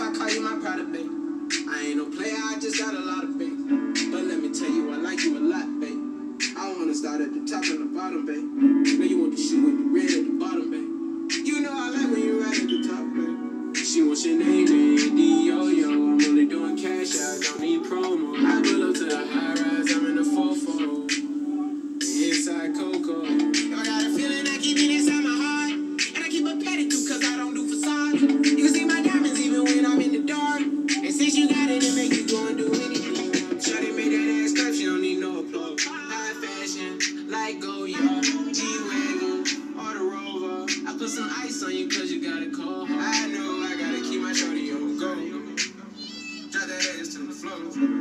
I call you my pride, babe. I ain't no player, I just got a lot of bait. But let me tell you, I like you a lot, babe. I wanna start at the top and the bottom, babe. Now you want the shoe with the red at the bottom, babe. You know I like when you right at the top, babe. She wants your name in D-Yo-Yo. I'm only doing cash out, don't need promo. I pull up to the high rise, I'm in the 4-4. Inside Coco. I got a feeling I keep it inside my heart. And I keep a pedicure cause I don't do facades. You can see my diamonds even when I'm in the dark. And since you got it, it make you go and do anything. Shawty made that ass clap, she don't need no applause. High fashion, like Goya, G-Wagon, or the Rover. I put some ice on you cause you got a cold heart. I know I gotta keep my shorty on go. Drop that ass to the floor.